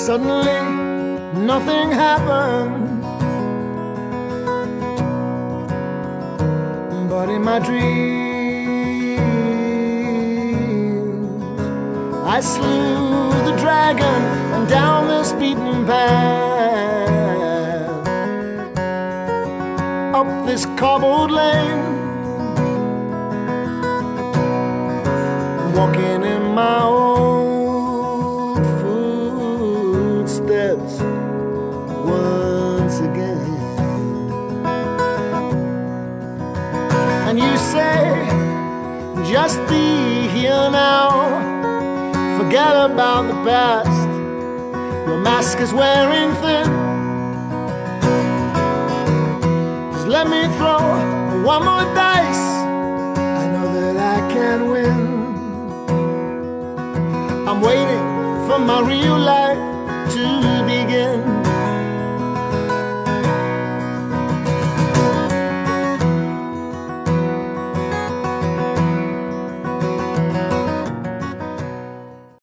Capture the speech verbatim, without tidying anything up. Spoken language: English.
Suddenly, nothing happened. But in my dreams, I slew the dragon, and down this beaten path, up this cobbled lane, walking in my old footsteps once again. And you say, just be here now, forget about the past, your mask is wearing thin. Just let me throw one more dice, I know that I can win. I'm waiting for my real life.